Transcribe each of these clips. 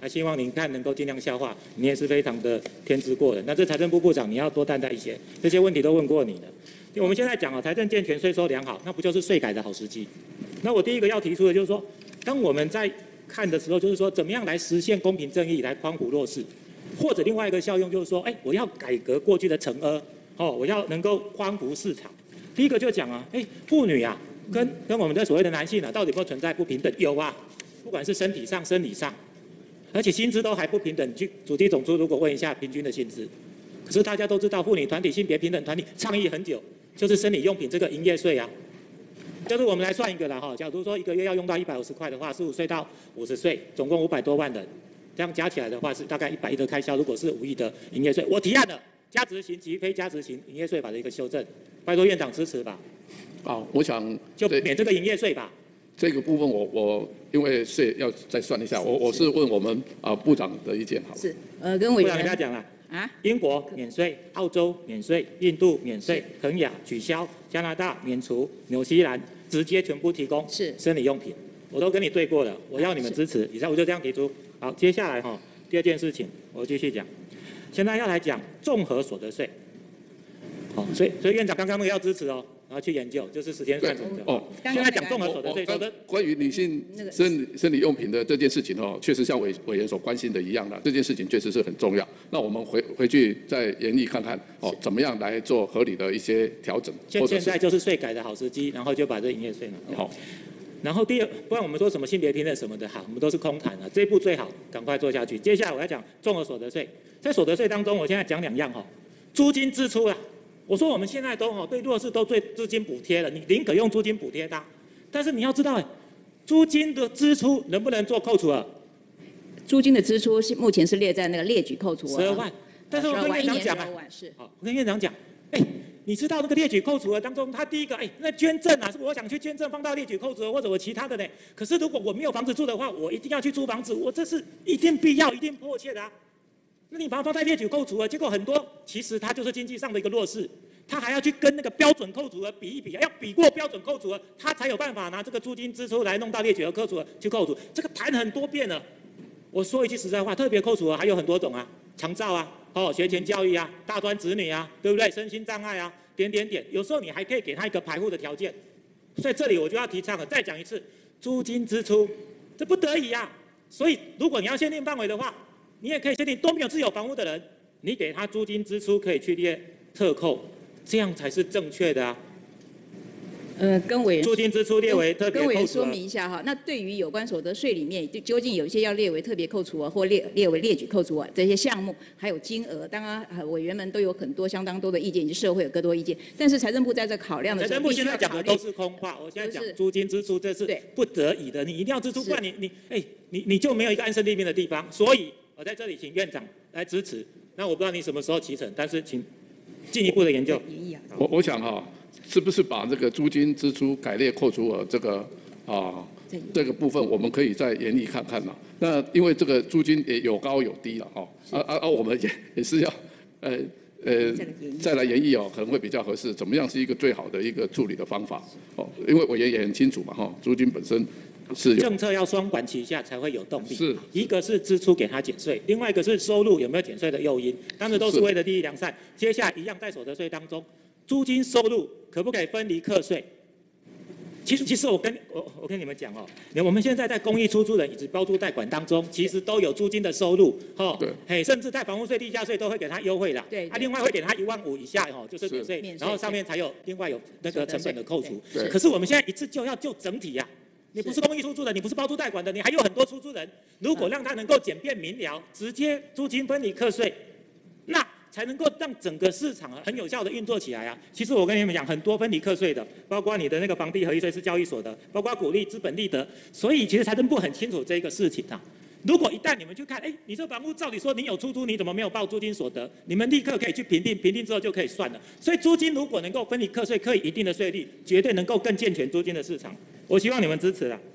那希望您看能够尽量消化，你也是非常的天资过人。那这财政部部长你要多担待一些，这些问题都问过你了。我们现在讲财政健全、税收良好，那不就是税改的好时机？那我第一个要提出的就是说，当我们在看的时候，就是说怎么样来实现公平正义，来匡扶弱势，或者另外一个效用就是说，我要改革过去的惩恶，我要能够匡扶市场。第一个就讲妇女跟我们的所谓的男性到底有没有存在不平等？有啊，不管是身体上、生理上，而且薪资都还不平等。去主计总处如果问一下平均的薪资，可是大家都知道，妇女团体、性别平等团体倡议很久，就是生理用品这个营业税啊。就是我们来算一个啦假如说一个月要用到150块的话，15岁到50岁，总共500多万人，这样加起来的话是大概100亿的开销。如果是5亿的营业税，我提案了加值型及非加值型营业税法的一个修正，拜托院长支持吧。 我想就免这个营业税吧。 这个部分我因为税要再算一下，我是问我们部长的意见好了。 是跟委员。 部长跟他讲了。英国免税，澳洲免税，印度免税，肯亚取消，加拿大免除，纽西兰直接全部提供生理用品，我都跟你对过了，我要你们支持。以上我就这样提出。好，接下来第二件事情我继续讲，现在要来讲综合所得税。所以院长刚刚那个要支持然后去研究，就是时间算什么现在讲综合所得税， 关于女性生理用品的这件事情确实像委员所关心的一样的，这件事情确实是很重要。那我们回去再研议看看怎么样来做合理的一些调整。 现在就是税改的好时机，然后就把这营业税拿掉。然后第二，不然我们说什么性别平等什么的我们都是空谈这一步最好赶快做下去。接下来我要讲综合所得税，在所得税当中，我现在讲2样租金支出我说我们现在都对弱势都对租金补贴了，你宁可用租金补贴它，但是你要知道租金的支出能不能做扣除额？ 租金的支出目前是列在那个列举扣除额 12万，但是我跟院长讲我跟院长讲，你知道那个列举扣除额当中，他第一个那捐赠是我想去捐赠放到列举扣除额或者我其他的呢，可是如果我没有房子住的话，我一定要去租房子，我这是一定必要、一定迫切的那你把它放在列举扣除额，结果很多其实他就是经济上的一个弱势，他还要去跟那个标准扣除额比一比，要比过标准扣除额，他才有办法拿这个租金支出来弄到列举额扣除额去扣除。这个谈很多遍了。我说一句实在话，特别扣除额还有很多种长照学前教育大专子女对不对？身心障碍点，有时候你还可以给他一个排户的条件。所以这里我就要提倡了，再讲一次，租金支出这不得已所以如果你要限定范围的话，你也可以限定都没有自有房屋的人，你给他租金支出可以去列特扣，这样才是正确的跟委员租金支出列为特别扣除额。 跟委员说明一下那对于有关所得税里面，究竟有一些要列为特别扣除额或列为列举扣除额这些项目，还有金额，当然委员们都有相当多的意见，以及社会有更多意见。但是财政部在这考量的时候， 财政部现在讲的都是空话。我现在讲租金支出，这是不得已的，你一定要支出，不然你就没有一个安身立命的地方。所以我在这里请院长来支持。那我不知道你什么时候启程，但是请进一步的研究。 我想是不是把这个租金支出改列扣除额这个部分，我们可以再研议看看那因为这个租金也有高有低了我们也是要再来研议可能会比较合适，怎么样是一个最好的一个处理的方法因为委员也很清楚嘛租金本身是政策要双管齐下才会有动力。 是一个是支出给他减税，另外一个是收入有没有减税的诱因，当然都是为了利益良善。接下来一样在所得税当中，租金收入可不可以分离课税？其实我跟你们讲我们现在在公益出租人以及包租代管当中，其实都有租金的收入对， 甚至在房屋税、地价税都会给他优惠的。 对， 另外会给他15000以下就是免税，然后上面才有另外有那个成本的扣除。可是我们现在一次就要就整体你不是公益出租人，你不是包租代管的，你还有很多出租人。如果让他能够简便明了，直接租金分离课税，那才能够让整个市场很有效的运作起来其实我跟你们讲，很多分离课税的，包括你的那个房地合一税是交易所的，包括鼓励资本利得，所以其实财政部很清楚这个事情如果一旦你们去看，你这房屋照理说你有出租，你怎么没有报租金所得？你们立刻可以去评定，评定之后就可以算了。所以租金如果能够分离课税，可以一定的税率，绝对能够更健全租金的市场。我希望你们支持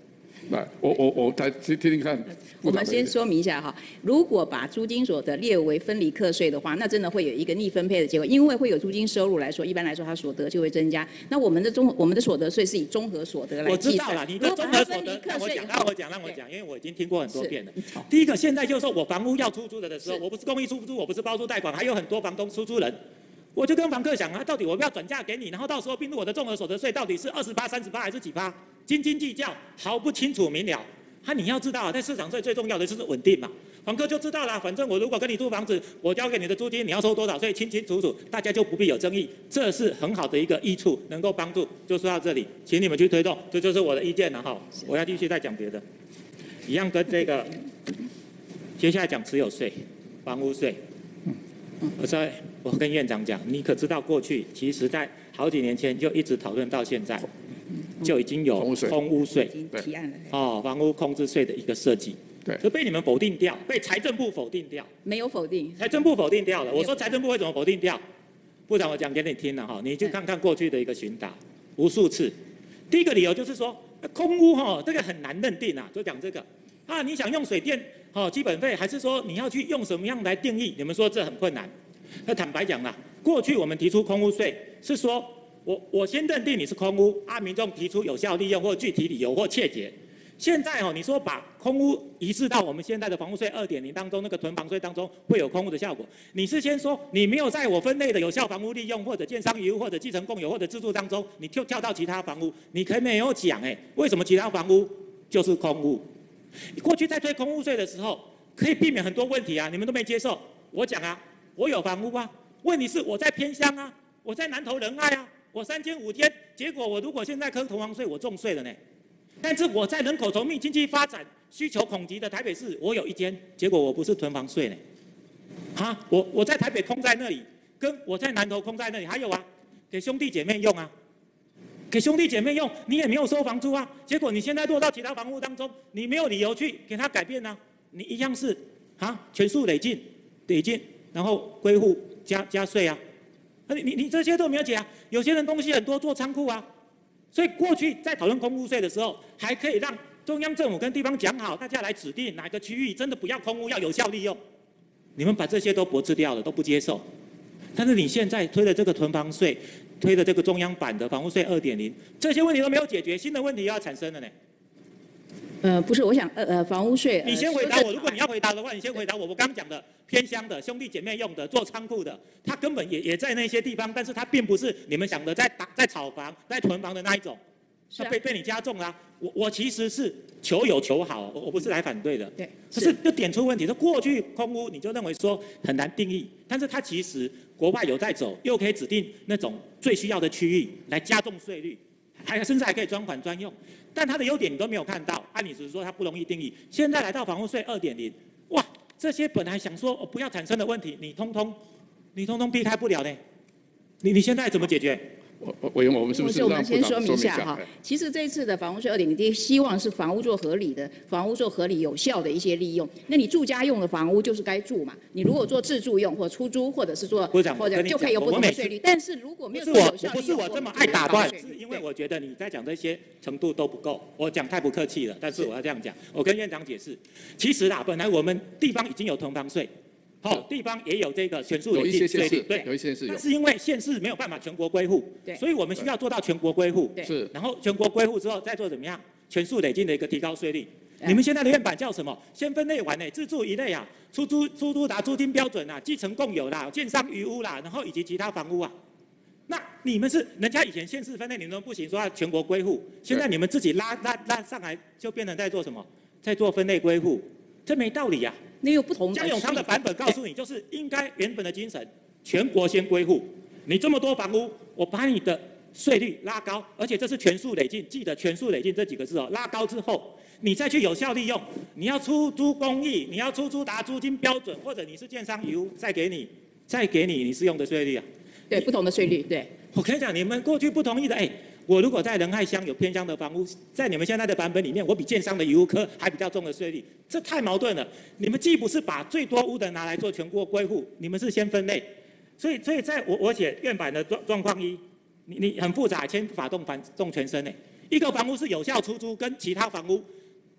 来，我再听听看。 我们先说明一下哈，如果把租金所得列为分离课税的话，那真的会有一个逆分配的结果，因为会有租金收入来说，一般来说它所得就会增加。那我们的所得税是以综合所得来计算。 我知道了，你的综合所得，让我讲，因为我已经听过很多遍了。第一个，现在就是说我房屋要出租的时候，我不是公益出租，我不是包租贷款，还有很多房东出租人。我就跟房客讲啊，到底我要转嫁给你，然后到时候并入我的综合所得税到底是28%、30%还是几%？斤斤计较，毫不清楚明了。你要知道啊，在市场税最重要的就是稳定嘛。房客就知道了，反正我如果跟你租房子，我交给你的租金你要收多少税，清清楚楚，大家就不必有争议。这是很好的一个益处，能够帮助。就说到这里，请你们去推动，这就是我的意见了哈。我要继续再讲别的，一样跟这个，接下来讲持有税、房屋税。我跟院长讲，你可知道过去其实在好几年前就一直讨论到现在，就已经有空屋税提案了房屋空置税的一个设计， 对， 就被你们否定掉，被财政部否定掉。 没有否定， 财政部否定掉了。我说财政部为什么否定掉？部长，我讲给你听了哈，你去看看过去的一个询答，无数次。第一个理由就是说，空屋这个很难认定啊，就讲这个你想用水电基本费，还是说你要去用什么样来定义？你们说这很困难。那坦白讲啦，过去我们提出空屋税是说，我先认定你是空屋，民众提出有效利用或具体理由或切结。现在你说把空屋移至到我们现在的房屋税2.0当中，那个囤房税当中会有空屋的效果。你是先说你没有在我分类的有效房屋利用或者建商遗物或者继承共有或者自住当中，你就跳到其他房屋，你可没有讲为什么其他房屋就是空屋？过去在推空屋税的时候，可以避免很多问题啊，你们都没接受。我讲啊，我有房屋啊，问题是我在偏乡啊，我在南投仁爱啊，我3间5间，结果我如果现在课囤房税，我重税了呢。但是我在人口稠密、经济发展需求恐急的台北市，我有1间，结果我不是囤房税呢。我在台北空在那里，跟我在南投空在那里，还有啊，给兄弟姐妹用啊，给兄弟姐妹用，你也没有收房租啊，结果你现在落到其他房屋当中，你没有理由去给它改变啊，你一样是全数累进，然后归户加税啊，你这些都没有解啊。有些人东西很多做仓库啊，所以过去在讨论空屋税的时候，还可以让中央政府跟地方讲好，大家来指定哪个区域真的不要空屋，要有效利用。你们把这些都驳斥掉了，都不接受。但是你现在推的这个囤房税，推的这个中央版的房屋税2.0，这些问题都没有解决，新的问题又要产生了呢。 不是，我想房屋税。 你先回答我，如果你要回答的话，你先回答我。我刚刚讲的偏乡的兄弟姐妹用的做仓库的，他根本也在那些地方，但是他并不是你们想的在炒房、在囤房的那一种，他被你加重了。我其实是求有求好，我不是来反对的。 对。 可是就点出问题，说过去空屋你就认为说很难定义，但是它其实国外有在走，又可以指定那种最需要的区域来加重税率，甚至还可以专款专用。但它的优点你都没有看到，你只是说它不容易定义。现在来到房屋税2.0，哇，这些本来想说不要产生的问题，你通通避开不了呢。你现在怎么解决？ 委员，我们是不是我们先说明一下哈？ 其实这一次的房屋税2.0，希望是房屋做合理的，房屋做合理有效的一些利用。那你住家用的房屋就是该住嘛，你如果做自住用或出租，或者是做或者就可以有不同的税率。但是如果没有做有效利用， 不是我这么爱打断，是因为我觉得你在讲这些程度都不够。我讲太不客气了，但是我要这样讲。我跟院长解释，其实本来我们地方已经有囤房税。地方也有这个全数累进税率，对， 有一些是有， 但是因为县市没有办法全国归户，所以我们需要做到全国归户， 是， 然后全国归户之后再做怎么样全数累进的一个提高税率。你们现在的院版叫什么？先分类完自住一类啊，出租租金标准啊，继承共有啦，建商余屋啦，然后以及其他房屋啊。那你们是人家以前县市分类你们都不行，说要全国归户，现在你们自己拉上来，就变成在做什么？在做分类归户，这没道理啊。 你有不同的江永昌的版本告诉你，就是应该原本的精神，全国先归户。你这么多房屋，我把你的税率拉高，而且这是全数累进，记得全数累进这几个字拉高之后，你再去有效利用。你要出租公益，你要出租达租金标准，或者你是建商遗物，再给你你适用的税率啊。 对，不同的税率，对。 我跟你讲，你们过去不同意的，我如果在仁爱乡有偏乡的房屋，在你们现在的版本里面，我比建商的遗物科还比较重的税率，这太矛盾了。你们既不是把最多屋的拿来做全国归户，你们是先分类，所以在我写院版的状况一，你很复杂，先法动全身一个房屋是有效出租，跟其他房屋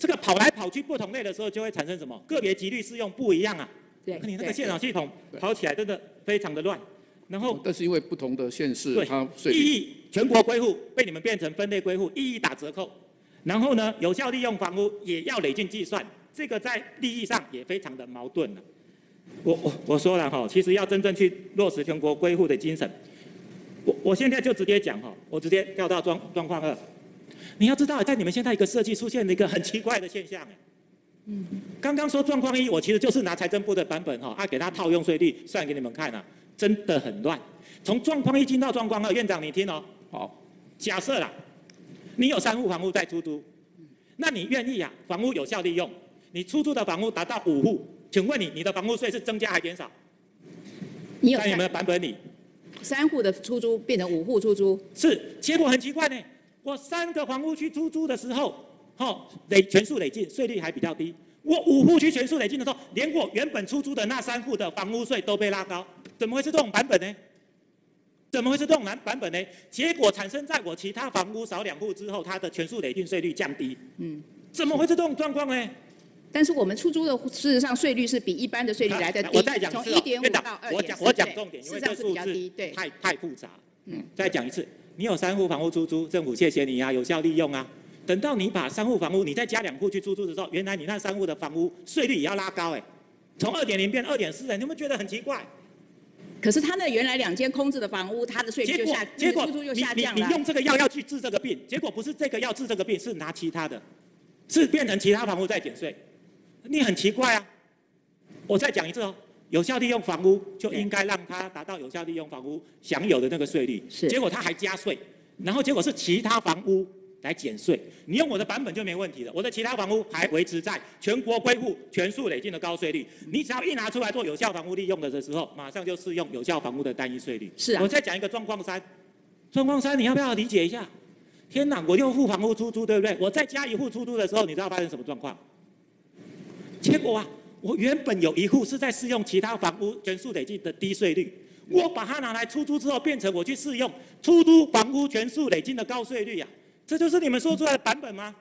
这个跑来跑去不同类的时候，就会产生什么？个别级率适用不一样啊。 对， 你那个现场系统跑起来真的非常的乱。然后， 但是因为不同的县市，它意义全国归户被你们变成分类归户，意义打折扣。然后呢，有效利用房屋也要累进计算，这个在利益上也非常的矛盾了。我说了哈，其实要真正去落实全国归户的精神，我现在就直接讲哈，我直接跳到状况2。你要知道，在你们现在一个设计出现了一个很奇怪的现象，刚刚说状况1，我其实就是拿财政部的版本哈，给他套用税率算给你们看啊，真的很乱。从状况1进到状况2，院长你听哦。 好， 假设啦，你有3户房屋在出租，那你愿意啊？房屋有效利用，你出租的房屋达到5户，请问你的房屋税是增加还减少？在你们的版本里 ，3户的出租变成5户出租， 是，结果很奇怪呢。我3个房屋去出租的时候，全数累进，税率还比较低。我5户去全数累进的时候，连我原本出租的那3户的房屋税都被拉高，怎么会是这种版本呢？怎么会是这种版本呢？结果产生在我其他房屋少2户之后，它的全数累进税率降低。怎么会是这种状况呢？ 但是我们出租的事实上税率是比一般的税率来的低， 我再讲一次， 从1.5到2.4， 我讲重点，因为这数字对， 太复杂。再讲一次，你有3户房屋出租，政府谢谢你啊，有效利用啊。等到你把3户房屋，你再加2户去出租的时候，原来你那3户的房屋税率也要拉高从2.0变2.4，你有没有觉得很奇怪？ 可是他那原来2间空置的房屋，它的税率就结果出租就下降了。 你用这个药要去治这个病，结果不是这个药治这个病，是拿其他的，是变成其他房屋再减税，你很奇怪啊。我再讲一次哦，有效利用房屋就应该让它达到有效利用房屋享有的那个税率，结果它还加税，然后结果是其他房屋来减税。你用我的版本就没问题了，我的其他房屋还维持在全国归户全数累进的高税率。你只要一拿出来做有效房屋利用的时候，马上就适用有效房屋的单一税率。 是啊。 我再讲一个状况3，状况3你要不要理解一下？天哪，我6户房屋出租，对不对？我再加1户出租的时候，你知道发生什么状况？结果啊，我原本有1户是在适用其他房屋全数累进的低税率，我把它拿来出租之后，变成我去适用出租房屋全数累进的高税率啊。这就是你们说出来的版本吗？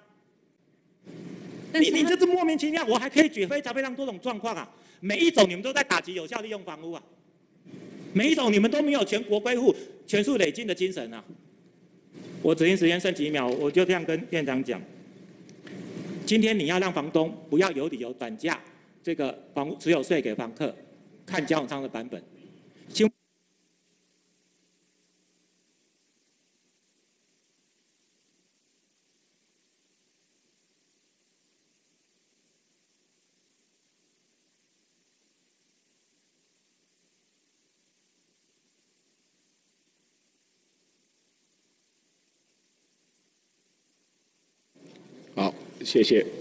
你这是莫名其妙，我还可以举非常非常多种状况啊，每一种你们都在打击有效利用房屋啊，每一种你们都没有全国归户全数累进的精神啊。我执行时间剩几秒，我就这样跟院长讲：今天你要让房东不要有理由转嫁这个房屋持有税给房客，看交往商的版本。 好，谢谢。